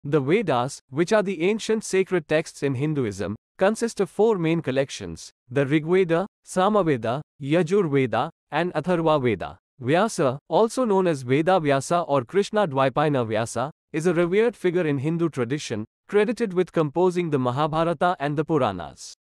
The Vedas, which are the ancient sacred texts in Hinduism, consist of four main collections: the Rigveda, Samaveda, Yajurveda, and Atharvaveda. Vyasa, also known as Vedavyasa or Krishna Dvaipayana Vyasa, is a revered figure in Hindu tradition, credited with composing the Mahabharata and the Puranas.